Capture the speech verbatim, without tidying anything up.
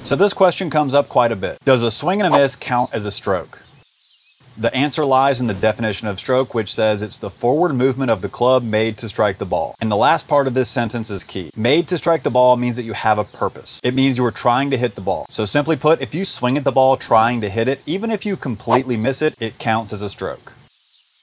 So this question comes up quite a bit. Does a swing and a miss count as a stroke? The answer lies in the definition of stroke, which says it's the forward movement of the club made to strike the ball. And the last part of this sentence is key. Made to strike the ball means that you have a purpose. It means you are trying to hit the ball. So simply put, if you swing at the ball trying to hit it, even if you completely miss it, it counts as a stroke.